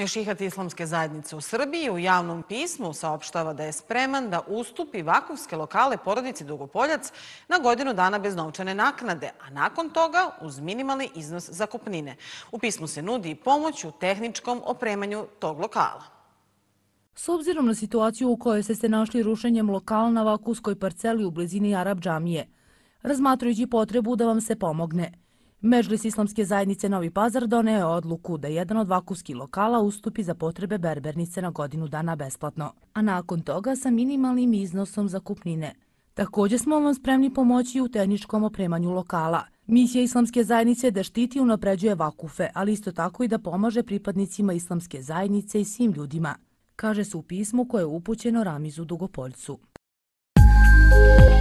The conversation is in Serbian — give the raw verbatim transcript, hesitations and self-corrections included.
Mešihat islamske zajednice u Srbiji u javnom pismu saopštava da je spreman da ustupi vakufske lokale porodici Dugopoljac na godinu dana bez novčane naknade, a nakon toga uz minimalni iznos zakupnine. U pismu se nudi i pomoć u tehničkom opremanju tog lokala. S obzirom na situaciju u kojoj ste se našli rušenjem lokala na vakufskoj parceli u blizini Arap džamije, razmatrajući potrebu da vam se pomogne, Medžlis islamske zajednice Novi Pazar doneo je odluku da jedan od vakufskih lokala ustupi za potrebe berbernice na godinu dana besplatno, a nakon toga sa minimalnim iznosom zakupnine. Također smo vam spremni pomoći u tehničkom opremanju lokala. Misija islamske zajednice je da štiti i unapređuje vakufe, ali isto tako i da pomaže pripadnicima islamske zajednice i svim ljudima, kaže se u pismu koje je upućeno Ramizu Dugopoljcu.